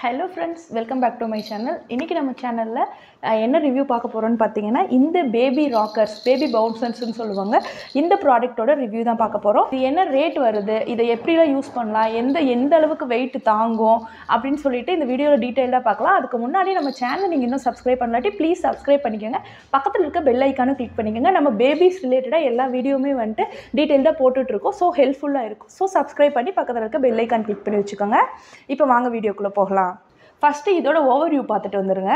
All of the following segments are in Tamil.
Hello friends, welcome back to my channel. இன்னைக்கு நம்ம சேனல்ல என்ன ரிவ்யூ பார்க்க போறோம்னு பாத்தீங்கன்னா இந்த பேபி ராக்கர்ஸ், பேபி பவுன்சர்ஸ்னு சொல்லுவாங்க. இந்த ப்ராடக்ட்டோட ரிவ்யூ தான் பார்க்க போறோம். இது என்ன ரேட் வருது, இதை எப்படிலாம் யூஸ் பண்ணலாம், எந்த அளவுக்கு வெயிட் தாங்கும் அப்படினு சொல்லிட்டு இந்த வீடியோல டீடைலா பார்க்கலாம். அதுக்கு முன்னாடி நம்ம சேனலை நீங்க இன்னும் சப்ஸ்கிரைப் பண்ணலாட்டி ப்ளீஸ் சப்ஸ்கிரைப் பண்ணிக்கங்க. பக்கத்துல இருக்க பெல் ஐகானை கிளிக் பண்ணிக்கங்க. நம்ம பேபிஸ் ரிலேட்டடா எல்லா வீடியோமே வந்துட்டு டீடைலா போட்டுட்டு இருக்கோம். சோ ஹெல்ப்ஃபுல்லா இருக்கும். சோ சப்ஸ்கிரைப் பண்ணி பக்கத்துல இருக்க பெல் ஐகான் கிளிக் பண்ணி வச்சுக்கோங்க. இப்போ வாங்க வீடியோக்குள்ள போகலாம். ஃபர்ஸ்ட் இதோட ஓவர்வியூ பார்த்துட்டு வந்துருங்க.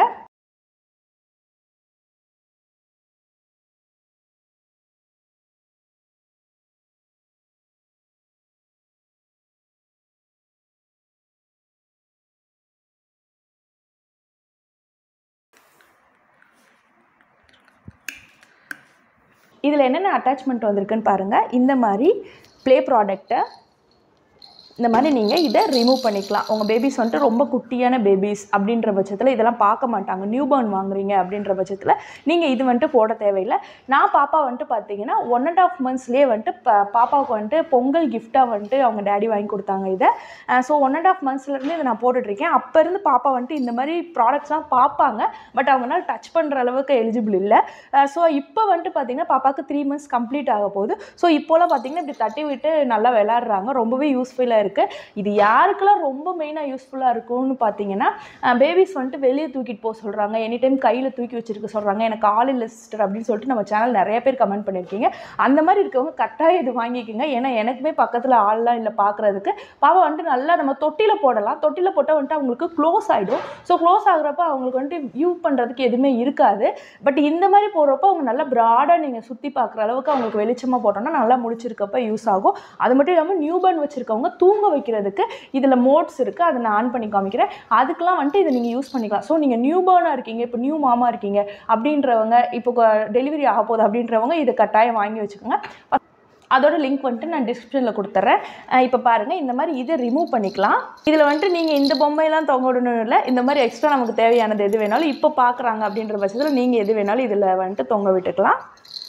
இதுல என்னென்ன அட்டாச்மெண்ட் வந்திருக்குன்னு பாருங்க. இந்த மாதிரி ப்ளே ப்ராடக்ட்டை இந்த மாதிரி நீங்கள் இதை ரிமூவ் பண்ணிக்கலாம். உங்கள் பேபிஸ் வந்துட்டு ரொம்ப குட்டியான பேபிஸ் அப்படின்ற பட்சத்தில் இதெல்லாம் பார்க்க மாட்டாங்க. நியூ பார்ன் வாங்குறீங்க அப்படின்ற பட்சத்தில் நீங்கள் இது வந்துட்டு போட தேவையில்லை. நான் பாப்பா வந்துட்டு பார்த்தீங்கன்னா 1.5 monthsலேயே வந்துட்டு பாப்பாவுக்கு வந்துட்டு பொங்கல் கிஃப்டாக வந்துட்டு அவங்க டேடி வாங்கி கொடுத்தாங்க இதை. ஸோ 1.5 monthsலேருந்து இதை நான் போட்டுட்ருக்கேன். அப்போ இருந்து பாப்பா வந்துட்டு இந்த மாதிரி ப்ராடக்ட்ஸ்லாம் பார்ப்பாங்க. பட் அவங்களால டச் பண்ணுற அளவுக்கு எலிஜிபிள் இல்லை. ஸோ இப்போ வந்துட்டு பார்த்தீங்கன்னா பாப்பாவுக்கு 3 months கம்ப்ளீட் ஆக போகுது. ஸோ இப்போலாம் பார்த்தீங்கன்னா இப்படி தட்டி விட்டு நல்லா விளாட்றாங்க. ரொம்பவே யூஸ்ஃபுல்லாக இருக்குது. இது யாருக்கெல்லாம் ரொம்ப மெயினாக யூஸ்ஃபுல்லாக இருக்கும்னு பார்த்தீங்கன்னா, பேபிஸ் வந்துட்டு வெளியே தூக்கிட்டு போக சொல்கிறாங்க, எனி டைம் கையில் தூக்கி வச்சிருக்க சொல்கிறாங்க, எனக்கு ஆல் இல்லை சிஸ்டர் அப்படின்னு சொல்லிட்டு நம்ம சேனல் நிறைய பேர் கமெண்ட் பண்ணியிருக்கீங்க. அந்த மாதிரி இருக்கவங்க கட்டாயம் இது வாங்கிக்கோங்க. ஏன்னா எனக்குமே பக்கத்தில் ஆள்லாம் இல்லை பார்க்குறதுக்கு. பாப்பா வந்துட்டு நல்லா நம்ம தொட்டியில் போடலாம். தொட்டியில் போட்டால் வந்துட்டு அவங்களுக்கு க்ளோஸ் ஆகிடும். ஸோ க்ளோஸ் ஆகுறப்ப அவங்களுக்கு வந்துட்டு வியூ பண்ணுறதுக்கு எதுவுமே இருக்காது. பட் இந்த மாதிரி போடுறப்போ அவங்க நல்லா ப்ராடாக நீங்கள் சுற்றி பார்க்குற அளவுக்கு அவங்களுக்கு வெளிச்சமாக போட்டோம்னா நல்லா முடிச்சிருக்கப்ப யூஸ் ஆகும். அது மட்டும் இல்லாமல் நியூ பார்ன் வச்சுருக்கவங்க தூங்க வைக்கிறதுக்கு இதில் மோட்ஸ் இருக்குது. அதை நான் ஆன் பண்ணி காமிக்கிறேன். அதுக்கெலாம் வந்துட்டு இதை நீங்கள் யூஸ் பண்ணிக்கலாம். ஸோ நீங்கள் நியூ பார்னாக இருக்கீங்க, இப்போ நியூ மாமா இருக்கீங்க அப்படின்றவங்க, இப்போ டெலிவரி ஆக போகுது அப்படின்றவங்க இதை கட்டாயம் வாங்கி வச்சுக்கோங்க. அதோட லிங்க் வந்துட்டு நான் டிஸ்கிரிப்ஷனில் கொடுத்துட்றேன். இப்போ பாருங்கள், இந்த மாதிரி இதை ரிமூவ் பண்ணிக்கலாம். இதில் வந்துட்டு நீங்கள் இந்த பொம்மையெல்லாம் தொங்க விடணும் இல்லை, இந்த மாதிரி எக்ஸ்ட்ரா நமக்கு தேவையானது எது வேணாலும் இப்போ பார்க்குறாங்க அப்படின்ற பட்சத்தில் நீங்கள் எது வேணாலும் இதில் வந்துட்டு தொங்க விட்டுக்கலாம்.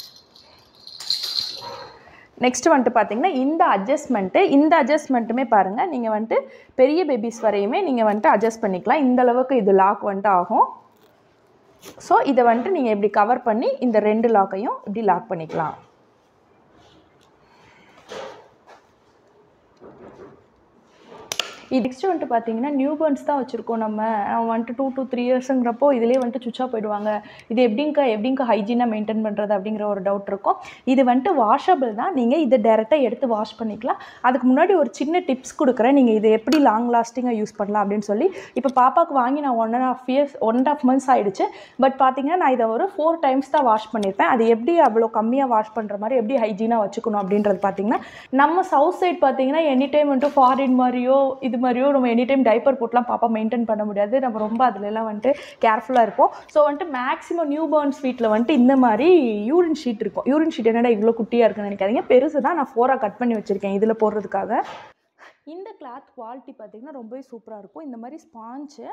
நெக்ஸ்ட் வந்துட்டு பார்த்தீங்கன்னா இந்த அட்ஜஸ்ட்மெண்ட்டுமே பாருங்கள், நீங்கள் வந்துட்டு பெரிய பேபிஸ் வரையுமே நீங்கள் வந்துட்டு அட்ஜஸ்ட் பண்ணிக்கலாம். இந்த அளவுக்கு இது லாக் வந்துட்டு ஆகும். ஸோ இதை வந்துட்டு நீங்கள் இப்படி கவர் பண்ணி இந்த 2 லாக்கையும் இப்படி லாக் பண்ணிக்கலாம். நெக்ஸ்ட் வந்துட்டு பார்த்தீங்கன்னா நியூ பார்ன்ஸ் தான் வச்சுருக்கோம். நம்ம வந்துட்டு 2 to 3 yearsங்கிறப்போ இதிலே வந்துட்டு சுவிட்சாக போயிடுவாங்க. இது எப்படிங்க ஹைஜீனாக மெயின்டைன் பண்ணுறது அப்படிங்கிற ஒரு டவுட் இருக்கும். இது வந்துட்டு வாஷபிள் தான். நீங்கள் இதை டேரெக்டாக எடுத்து வாஷ் பண்ணிக்கலாம். அதுக்கு முன்னாடி ஒரு சின்ன டிப்ஸ் கொடுக்குறேன். நீங்கள் இதை எப்படி லாங் லாஸ்டிங்காக யூஸ் பண்ணலாம் அப்படின்னு சொல்லி. இப்போ பாப்பாவுக்கு வாங்கி நான் 1.5 months ஆகிடுச்சு. பட் பார்த்தீங்கன்னா நான் இதை ஒரு 4 times தான் வாஷ் பண்ணியிருப்பேன். அது எப்படி அவ்வளோ கம்மியாக வாஷ் பண்ணுற மாதிரி எப்படி ஹைஜீனாக வச்சுக்கணும் அப்படின்றது பார்த்தீங்கன்னா, நம்ம சவுத் சைட் பார்த்தீங்கன்னா எனி டைம் வந்துட்டு ஃபாரின் மாதிரியோ இது மாதிரியோ நம்ம எனி டைம் டைப்பர் போட்டுலாம் பாப்பா மெயின்டைன் பண்ண முடியாது. நம்ம ரொம்ப அதுலலாம் வந்துட்டு கேர்ஃபுல்லாக இருப்போம். ஸோ வந்துட்டு மேக்ஸிமம் நியூ பார்ன் ஸ்வீட்டில் வந்துட்டு இந்த மாதிரி யூரின் ஷீட் இருக்கும். யூரின் ஷீட் என்னடா இவ்வளோ குட்டியாக இருக்குன்னு நினைக்காதீங்க. பெருசு தான். நான் 4ஆக கட் பண்ணி வச்சுருக்கேன் இதில் போடுறதுக்காக. இந்த கிளாத் குவாலிட்டி பார்த்தீங்கன்னா ரொம்பவே சூப்பராக இருக்கும். இந்த மாதிரி ஸ்பாஞ்சு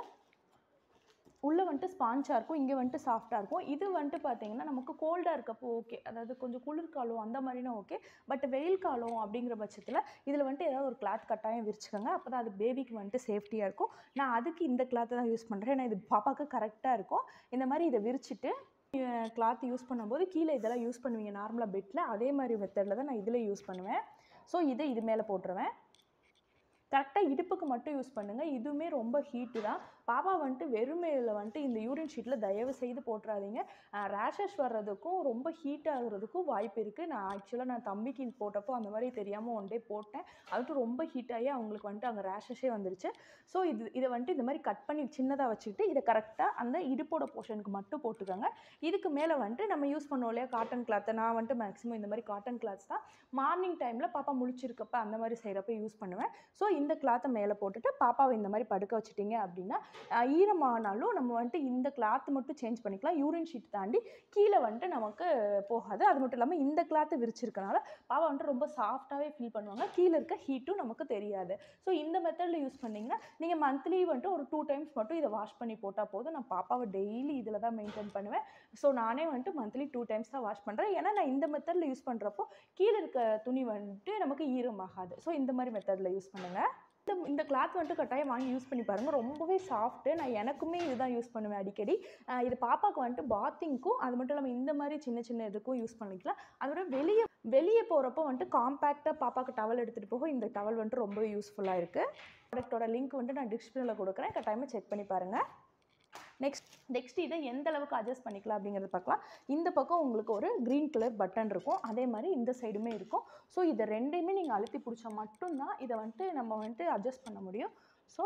உள்ளே வந்துட்டு ஸ்பான்ச்சாக இருக்கும், இங்கே வந்துட்டு சாஃப்டாக இருக்கும். இது வந்துட்டு பார்த்தீங்கன்னா நமக்கு கோல்டாக இருக்கப்போ ஓகே, அதாவது கொஞ்சம் குளிர்காலம் அந்த மாதிரினா ஓகே. பட் வெயில் காலம் அப்படிங்கிற பட்சத்தில் இதில் வந்துட்டு ஏதாவது ஒரு கிளாத் கட்டாயம் விரிச்சுக்கோங்க. அப்போ தான் அது பேபிக்கு வந்துட்டு சேஃப்டியாக இருக்கும். நான் அதுக்கு இந்த கிளாத்தை தான் யூஸ் பண்ணுறேன். ஏன்னா இது பாப்பாவுக்கு கரெக்டாக இருக்கும். இந்த மாதிரி இதை விரிச்சிட்டு கிளாத் யூஸ் பண்ணும்போது கீழே இதெல்லாம் யூஸ் பண்ணுவீங்க நார்மலாக பெட்டில், அதே மாதிரி மெத்தடில் தான் நான் இதில் யூஸ் பண்ணுவேன். ஸோ இது மேலே போட்டுருவேன். கரெக்டாக இடுப்புக்கு மட்டும் யூஸ் பண்ணுங்கள். இதுவுமே ரொம்ப ஹீட்டு தான். பாப்பா வந்துட்டு வெறுமையில் வந்துட்டு இந்த யூரின் ஷீட்டில் தயவு செய்து போட்டுறாதீங்க. ரேஷஸ் வர்றதுக்கும் ரொம்ப ஹீட் ஆகுறதுக்கும் வாய்ப்பு இருக்குது. நான் தம்பிக்கு இது போட்டப்போ அந்த மாதிரி தெரியாமல் 1 day போட்டேன். அதுவும் ரொம்ப ஹீட் ஆகி அவங்களுக்கு வந்துட்டு அங்கே ரேஷஸே வந்துருச்சு. ஸோ இதை வந்துட்டு இந்த மாதிரி கட் பண்ணி சின்னதாக வச்சுக்கிட்டு இதை கரெக்டாக அந்த இடுப்போட போர்ஷனுக்கு மட்டும் போட்டுக்கோங்க. இதுக்கு மேலே வந்துட்டு நம்ம யூஸ் பண்ணோம் இல்லையா காட்டன் கிளாத்தை, நான் வந்துட்டு மேக்ஸிமம் இந்த மாதிரி காட்டன் கிளாத்ஸ் தான் மார்னிங் டைமில் பாப்பா முழிச்சிருக்கப்ப அந்த மாதிரி செய்கிறப்ப யூஸ் பண்ணுவேன். ஸோ இந்த கிளாத்தை மேலே போட்டுட்டு பாப்பாவை இந்த மாதிரி படுக்க வச்சுட்டிங்க அப்படின்னா ஈரமானாலும் நம்ம வந்துட்டு இந்த கிளாத் மட்டும் சேஞ்ச் பண்ணிக்கலாம். யூரின் ஷீட் தாண்டி கீழே வந்துட்டு நமக்கு போகாது. அது மட்டும் இல்லாமல் இந்த கிளாத்தை விரிச்சிருக்கனால பாப்பா வந்துட்டு ரொம்ப சாஃப்டாகவே ஃபீல் பண்ணுவாங்க. கீழே இருக்க ஹீட்டும் நமக்கு தெரியாது. ஸோ இந்த மெத்தடில் யூஸ் பண்ணிங்கன்னா நீங்கள் மந்த்லி வந்துட்டு ஒரு 2 times மட்டும் இதை வாஷ் பண்ணி போட்டால் போதும். நான் பாப்பாவை டெய்லி இதில் தான் மெயின்டைன் பண்ணுவேன். ஸோ நானே வந்துட்டு மந்த்லி 2 times தான் வாஷ் பண்ணுறேன். ஏன்னா நான் இந்த மெத்தடில் யூஸ் பண்ணுறப்போ கீழே இருக்க துணி வந்துட்டு நமக்கு ஈரமாகாது. ஸோ இந்த மாதிரி மெத்தடில் யூஸ் பண்ணுங்கள். இந்த கிளாத் வந்துட்டு கட்டாயம் வாங்கி யூஸ் பண்ணி பாருங்கள். ரொம்பவே சாஃப்ட்டு. நான் எனக்குமே இதுதான் யூஸ் பண்ணுவேன் அடிக்கடி. இது பாப்பாவுக்கு வந்துட்டு பாத்திங்க்கும் அது மட்டும் இல்லாமல் இந்த மாதிரி சின்ன சின்ன இதுக்கும் யூஸ் பண்ணிக்கலாம். அதோட வெளியே போகிறப்போ வந்துட்டு காம்பேக்டாக பாப்பாவுக்கு டவல் எடுத்துகிட்டு போக இந்த டவல் வந்துட்டு ரொம்பவே யூஸ்ஃபுல்லாக இருக்குது. ப்ராடக்ட்டோட லிங்க் வந்துட்டு நான் டிஸ்கிரிப்ஷனில் கொடுக்குறேன். கட்டாயமாக செக் பண்ணி பாருங்கள். நெக்ஸ்ட் இதை எந்த அளவுக்கு அட்ஜஸ்ட் பண்ணிக்கலாம் அப்படிங்கிறத பார்க்கலாம். இந்த பக்கம் உங்களுக்கு ஒரு க்ரீன் கலர் பட்டன் இருக்கும். அதே மாதிரி இந்த சைடுமே இருக்கும். ஸோ இதை ரெண்டையுமே நீங்கள் அழுத்தி பிடிச்சா மட்டும்தான் இதை வந்துட்டு நம்ம வந்துட்டு அட்ஜஸ்ட் பண்ண முடியும். ஸோ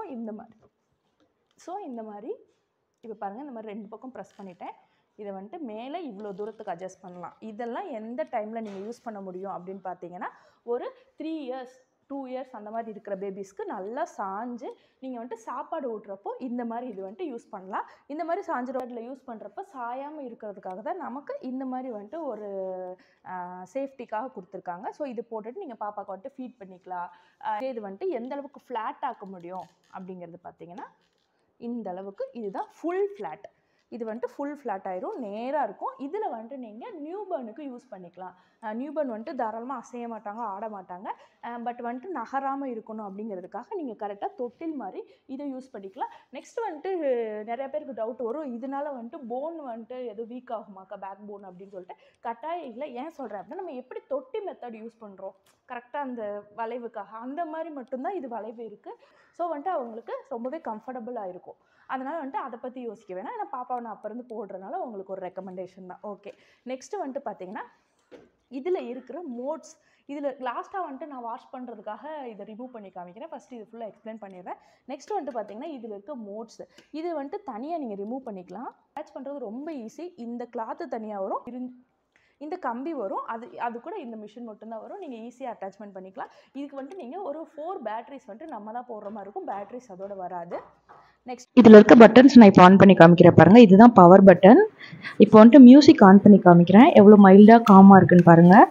இந்த மாதிரி இப்போ பாருங்கள், இந்த மாதிரி 2 பக்கம் ப்ரெஸ் பண்ணிட்டேன். இதை வந்துட்டு மேலே இவ்வளோ தூரத்துக்கு அட்ஜஸ்ட் பண்ணலாம். இதெல்லாம் எந்த டைமில் நீங்கள் யூஸ் பண்ண முடியும் அப்படின்னு பார்த்தீங்கன்னா, ஒரு 3 இயர்ஸ் 2 இயர்ஸ் அந்த மாதிரி இருக்கிற பேபிஸ்க்கு நல்லா சாஞ்சு நீங்கள் வந்துட்டு சாப்பாடு ஊட்டுறப்போ இந்த மாதிரி இது வந்துட்டு யூஸ் பண்ணலாம். இந்த மாதிரி சாஞ்சு ரோட்டில் யூஸ் பண்ணுறப்ப சாயாமல் இருக்கிறதுக்காக தான் நமக்கு இந்த மாதிரி வந்துட்டு ஒரு சேஃப்டிக்காக கொடுத்துருக்காங்க. ஸோ இது போட்டுட்டு நீங்கள் பாப்பாவுக்கு வந்துட்டு ஃபீட் பண்ணிக்கலாம். இது வந்துட்டு எந்த அளவுக்கு ஃப்ளாட் ஆக்க முடியும் அப்படிங்கிறது பார்த்தீங்கன்னா, இந்த அளவுக்கு இதுதான் ஃபுல் ஃப்ளாட். இது வந்துட்டு ஃபுல் ஃப்ளாட் ஆயிரும், நேராக இருக்கும். இதில் வந்துட்டு நீங்கள் நியூபர்னுக்கு யூஸ் பண்ணிக்கலாம். நியூபர்ன் வந்துட்டு தாராளமாக அசைய மாட்டாங்க, ஆட மாட்டாங்க. பட் வந்துட்டு நகராமல் இருக்கணும் அப்படிங்கிறதுக்காக நீங்கள் கரெக்டாக தொட்டில் மாதிரி இதை யூஸ் பண்ணிக்கலாம். நெக்ஸ்ட் வந்துட்டு நிறைய பேருக்கு டவுட் வரும், இதனால வந்துட்டு போன் வந்துட்டு எதுவும் வீக் ஆகுமாக்கா, பேக் போன் அப்படின்னு சொல்லிட்டு. கட்டாயம் இல்லை. ஏன் சொல்கிறேன் அப்படின்னா, நம்ம எப்படி தொட்டி மெத்தட் யூஸ் பண்ணுறோம் கரெக்டாக அந்த வளைவுக்காக, அந்த மாதிரி மட்டும்தான் இது வளைவு இருக்குது. ஸோ வந்துட்டு அவங்களுக்கு ரொம்பவே கம்ஃபர்டபுளாக இருக்கும். அதனால் வந்துட்டு அதை பற்றி யோசிக்க வேணாம். ஏன்னா பாப்பாவை நான் அப்போ இருந்து போடுறதுனால உங்களுக்கு ஒரு ரெக்கமெண்டேஷன் தான். ஓகே, நெக்ஸ்ட்டு வந்துட்டு பார்த்தீங்கன்னா, இதில் இருக்கிற மோட்ஸ். இதில் லாஸ்ட்டாக வந்துட்டு நான் வாஷ் பண்ணுறதுக்காக இதை ரிமூவ் பண்ணி காமிக்கிறேன். ஃபஸ்ட்டு இது ஃபுல்லாக எக்ஸ்பிளைன் பண்ணிடுறேன். நெக்ஸ்ட் வந்துட்டு பார்த்தீங்கன்னா, இதில் இருக்க மோட்ஸ். இது வந்துட்டு தனியாக நீங்கள் ரிமூவ் பண்ணிக்கலாம். அட்டாச் பண்ணுறது ரொம்ப ஈஸி. இந்த கிளாத்து தனியாக வரும், இந்த கம்பி வரும், அது கூட இந்த மிஷின் மட்டும்தான் வரும். நீங்கள் ஈஸியாக அட்டாச்மெண்ட் பண்ணிக்கலாம். இதுக்கு வந்துட்டு நீங்கள் ஒரு 4 பேட்டரிஸ் வந்துட்டு நம்ம தான் போடுற மாதிரி இருக்கும். பேட்டரிஸ் அதோட வராது. நெக்ஸ்ட் இதில் இருக்க பட்டன்ஸ் நான் இப்போ ஆன் பண்ணி காமிக்கிறேன் பாருங்கள். இதுதான் பவர் பட்டன். இப்போ வந்துட்டு மியூசிக் ஆன் பண்ணி காமிக்கிறேன். எவ்வளோ மைல்டாக காமாக இருக்குன்னு பாருங்கள்.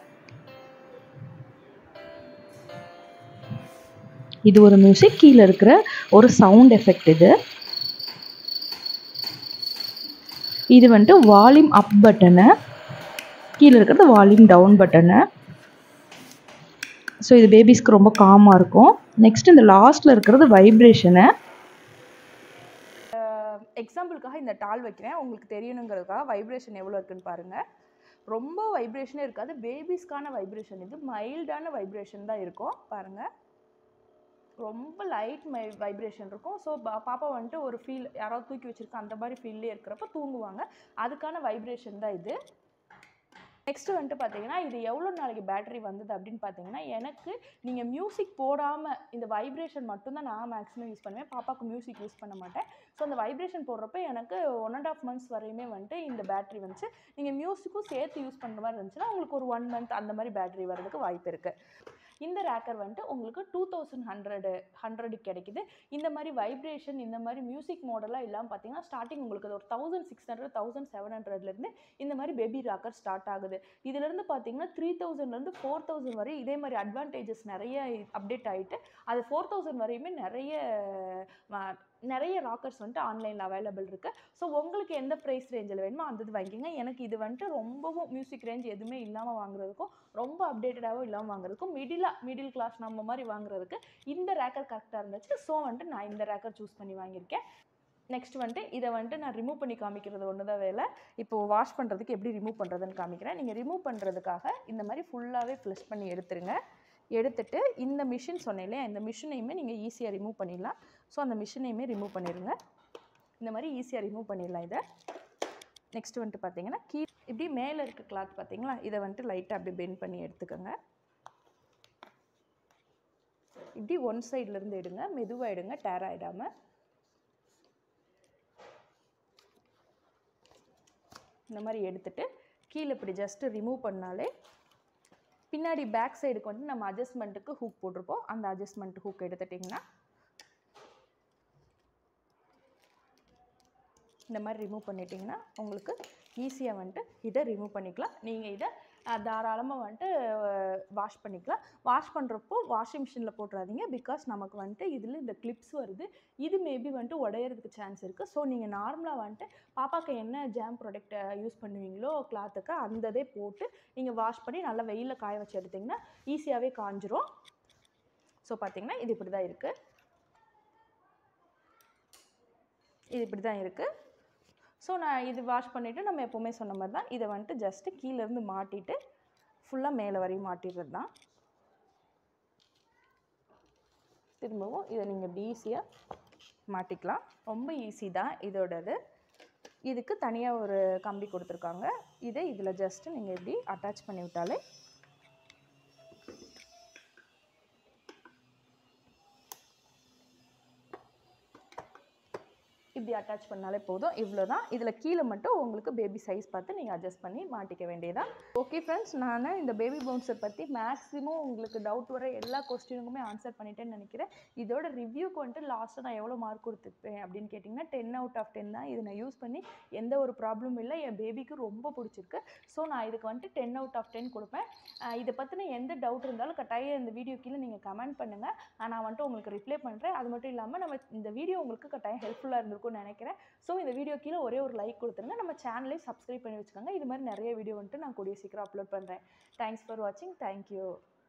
இது ஒரு மியூசிக். கீழே இருக்கிற ஒரு சவுண்ட் எஃபெக்ட் இது வந்துட்டு வால்யூம் அப் பட்டனு, கீழே இருக்கிறது வால்யூம் டவுன் பட்டனு. ஸோ இது பேபிஸ்க்கு ரொம்ப காமாக இருக்கும். நெக்ஸ்ட் இந்த லாஸ்ட்டில் இருக்கிறது வைப்ரேஷனு. எக்ஸாம்பிளுக்காக இந்த டால் வைக்கிறேன், உங்களுக்கு தெரியணுங்கிறதுக்காக. வைப்ரேஷன் எவ்வளோ இருக்குன்னு பாருங்கள். ரொம்ப வைப்ரேஷனே இருக்காது. பேபிஸ்க்கான வைப்ரேஷன் இது மைல்டான வைப்ரேஷன் தான் இருக்கும். பாருங்கள், ரொம்ப லைட் வைப்ரேஷன் இருக்கும். ஸோ பாப்பா வந்துட்டு ஒரு ஃபீல், யாராவது தூக்கி வச்சுருக்கா அந்த மாதிரி ஃபீல்லே இருக்கிறப்ப தூங்குவாங்க. அதுக்கான வைப்ரேஷன் தான் இது. நெக்ஸ்ட்டு வந்துட்டு பார்த்தீங்கன்னா, இது எவ்வளோ நாளைக்கு பேட்டரி வந்தது அப்படின்னு பார்த்தீங்கன்னா, எனக்கு நீங்கள் மியூசிக் போடாமல் இந்த வைப்ரேஷன் மட்டும்தான் நான் மேக்ஸிமம் யூஸ் பண்ணுவேன். பாப்பாவுக்கு மியூசிக் யூஸ் பண்ண மாட்டேன். ஸோ அந்த வைப்ரேஷன் போடுறப்ப எனக்கு 1.5 months வரையுமே வந்துட்டு இந்த பேட்டரி வந்துச்சு. நீங்கள் மியூசிக்கும் சேர்த்து யூஸ் பண்ணுற மாதிரி இருந்துச்சுன்னா உங்களுக்கு ஒரு 1 month அந்த மாதிரி பேட்டரி வர்றதுக்கு வாய்ப்பு இருக்குது. இந்த ரேக்கர் வந்துட்டு உங்களுக்கு 2100 கிடைக்குது. இந்த மாதிரி வைப்ரேஷன், இந்த மாதிரி மியூசிக் மாடலாக இல்லாமல் பார்த்தீங்கன்னா, ஸ்டார்டிங் உங்களுக்கு ஒரு 1600 1700 இந்த மாதிரி பேபி ராக்கர் ஸ்டார்ட் ஆகுது. இதிலேருந்து பார்த்தீங்கன்னா 3000 4000 வரை இதே மாதிரி அட்வான்டேஜஸ் நிறைய அப்டேட் ஆகிட்டு, அது 4000 வரையுமே நிறைய ராக்கர்ஸ் வந்துட்டு ஆன்லைனில் அவைலபிள் இருக்குது. ஸோ உங்களுக்கு எந்த ப்ரைஸ் ரேஞ்சில் வேணுமோ அந்த இது வாங்கிக்கோங்க. எனக்கு இது வந்துட்டு ரொம்பவும் மியூசிக் ரேஞ்ச் எதுவுமே இல்லாமல் வாங்குறதுக்கும், ரொம்ப அப்டேட்டடாகவும் இல்லாமல் வாங்குறதுக்கும், மிடில் கிளாஸ் நம்ம மாதிரி வாங்குறதுக்கு இந்த ரேக்கர் கரெக்டாக இருந்துச்சு. ஸோ வந்துட்டு நான் இந்த ரேக்கர் சூஸ் பண்ணி வாங்கியிருக்கேன். நெக்ஸ்ட் வந்துட்டு இதை வந்துட்டு நான் ரிமூவ் பண்ணி காமிக்கிறது ஒன்று தான் வேலை. இப்போது வாஷ் பண்ணுறதுக்கு எப்படி ரிமூவ் பண்ணுறதுன்னு காமிக்கிறேன். நீங்கள் ரிமூவ் பண்ணுறதுக்காக இந்த மாதிரி ஃபுல்லாகவே ஃப்ளஷ் பண்ணி எடுத்துருங்க. எடுத்துட்டு இந்த மிஷின் சொன்னேன் இல்லையா, இந்த மிஷினையுமே நீங்கள் ஈஸியாக ரிமூவ் பண்ணிடலாம். ஸோ அந்த மிஷினையுமே ரிமூவ் பண்ணிடுங்க. இந்த மாதிரி ஈஸியாக ரிமூவ் பண்ணிடலாம் இதை. நெக்ஸ்ட் வந்துட்டு பார்த்தீங்கன்னா, இப்படி மேலே இருக்க கிளாத் பார்த்தீங்களா, இதை வந்துட்டு லைட்டாக அப்படி பெண்ட் பண்ணி எடுத்துக்கோங்க. இப்படி ஒன் சைட்லேருந்து எடுங்க, மெதுவாக எடுங்க, டேர் ஆகிடாமல். இந்த மாதிரி எடுத்துட்டு கீழே இப்படி ஜஸ்ட்டு ரிமூவ் பண்ணாலே பின்னாடி பேக் சைடுக்கு வந்து நம்ம அட்ஜஸ்ட்மெண்ட்டுக்கு ஹூக் போட்டிருப்போம். அந்த அட்ஜஸ்ட்மெண்ட் ஹூக் எடுத்துட்டிங்கன்னா இந்த மாதிரி ரிமூவ் பண்ணிட்டிங்கன்னா உங்களுக்கு ஈஸியாக வந்துட்டு இதை ரிமூவ் பண்ணிக்கலாம். நீங்கள் இதை தாராளமாக வந்துட்டு வாஷ் பண்ணிக்கலாம். வாஷ் பண்ணுறப்போ வாஷிங் மிஷினில் போட்டுறாதீங்க. பிகாஸ் நமக்கு வந்துட்டு இதில் இந்த கிளிப்ஸ் வருது, இது மேபி வந்துட்டு உடையிறதுக்கு சான்ஸ் இருக்குது. ஸோ நீங்கள் நார்மலாக வந்துட்டு பாப்பாவுக்கு என்ன ஜாம் ப்ராடக்ட்டை யூஸ் பண்ணுவீங்களோ கிளாத்துக்கு அந்த இதே போட்டு நீங்கள் வாஷ் பண்ணி நல்லா வெயிலில் காய வச்சு எடுத்திங்கன்னா ஈஸியாகவே காஞ்சிரும். ஸோ பார்த்தீங்கன்னா இது இப்படி தான் இருக்குது. இது இப்படி தான் இருக்குது. ஸோ நான் இது வாஷ் பண்ணிவிட்டு நம்ம எப்போவுமே சொன்ன மாதிரி தான் இதை வந்துட்டு ஜஸ்ட்டு கீழேருந்து மாட்டிட்டு ஃபுல்லாக மேலே வரையும் மாட்டிடுறது தான். திரும்பவும் இதை நீங்கள் இப்படி ஈஸியாக மாட்டிக்கலாம். ரொம்ப ஈஸி தான் இதோடது. இதுக்கு தனியாக ஒரு கம்பி கொடுத்துருக்காங்க. இதை இதில் ஜஸ்ட்டு நீங்கள் இப்படி அட்டாச் பண்ணி விட்டாலே இப்படி அட்டாச் பண்ணாலே போதும். இவ்வளோ தான். இதில் கீழே மட்டும் உங்களுக்கு பேபி சைஸ் பார்த்து நீங்கள் அட்ஜஸ்ட் பண்ணி மாட்டிக்க வேண்டியதான். ஓகே ஃப்ரெண்ட்ஸ், நான் இந்த பேபி பவுன்ஸை பற்றி மேக்ஸிமம் உங்களுக்கு டவுட் வர எல்லா கொஸ்டினுக்குமே ஆன்சர் பண்ணிட்டேன்னு நினைக்கிறேன். இதோட ரிவ்யூக்கு வந்துட்டு லாஸ்ட்டாக நான் எவ்வளோ மார்க் கொடுத்துருப்பேன் அப்படின்னு கேட்டிங்கன்னா 10 out of 10 தான். இதை நான் யூஸ் பண்ணி எந்த ஒரு ப்ராப்ளமும் இல்லை. என் பேபிக்கு ரொம்ப பிடிச்சிருக்கு. ஸோ நான் இதுக்கு வந்துட்டு 10 out of 10 கொடுப்பேன். இதை பற்றின எந்த டவுட் இருந்தாலும் கட்டாயம் இந்த வீடியோ கீழே நீங்கள் கமெண்ட் பண்ணுங்கள். நான் வந்துட்டு உங்களுக்கு ரிப்ளை பண்ணுறேன். அது மட்டும் இல்லாமல் நம்ம இந்த வீடியோ உங்களுக்கு கட்டாயம் ஹெல்ப்ஃபுல்லாக இருந்திருக்கும் நினைக்கிறேன். ஸோ இந்த வீடியோ கீழே ஒரே ஒரு லைக் கொடுத்துருங்க. நம்ம சேனலையும் சப்ஸ்கிரைப் பண்ணி வச்சுக்கோங்க. இது மாதிரி நிறைய வீடியோ வந்துட்டு நான் கூடிய சீக்கிரம் அப்லோட் பண்ணுறேன். தேங்க்ஸ் ஃபார் வாட்சிங். தேங்க்யூ.